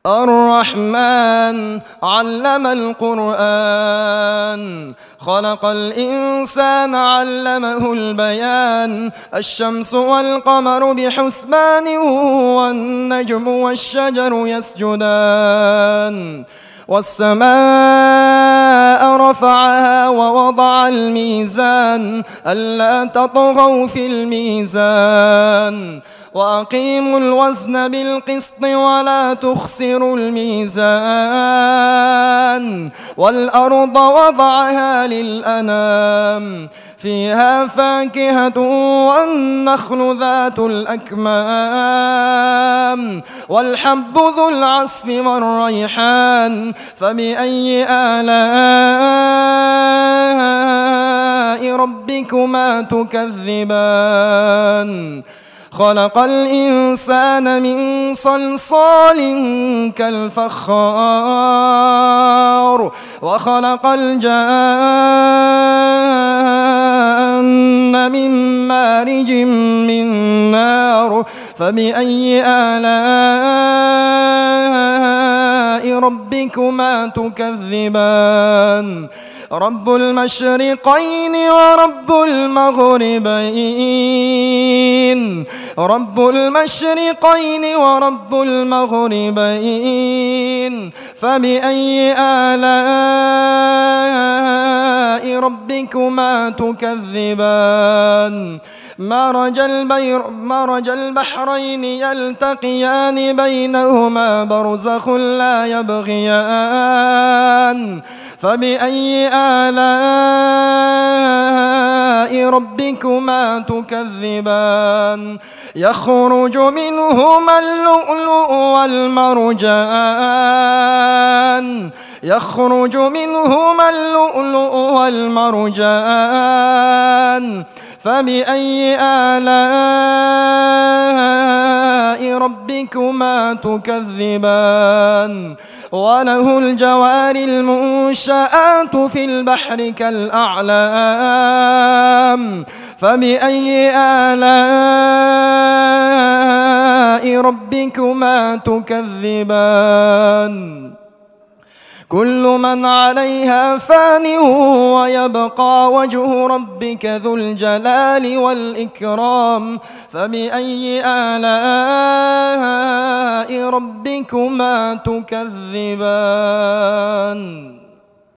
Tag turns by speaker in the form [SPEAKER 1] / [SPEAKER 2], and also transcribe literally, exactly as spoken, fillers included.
[SPEAKER 1] الرحمن علم القرآن خلق الإنسان علمه البيان الشمس والقمر بحسبان والنجم والشجر يسجدان والسماء رفعها ووضع الميزان ألا تطغوا في الميزان وأقيموا الوزن بالقسط ولا تخسروا الميزان والأرض وضعها للأنام فيها فاكهة والنخل ذات الأكمام والحب ذو العصف والريحان فبأي آلاء ربكما تكذبان خلق الإنسان من صلصال كالفخار وخلق الجان من مارج من نار فبأي آلاء ربكما تكذبان رب المشرقين ورب المغربين رب المشرقين ورب المغربين فبأي آلاء ربكما تكذبان مرج البير مرج البحرين يلتقيان بينهما برزخ لا يبغيان فبأي آلاء ربكما تكذبان يخرج منهما اللؤلؤ والمرجان يخرج منهما اللؤلؤ والمرجان فبأي آلاء ربكما تكذبان وله الجوار المنشآت في البحر كالأعلام فبأي آلاء ربكما تكذبان كل من عليها فان ويبقى وجه ربك ذو الجلال والإكرام فبأي آلاء ربكما تكذبان.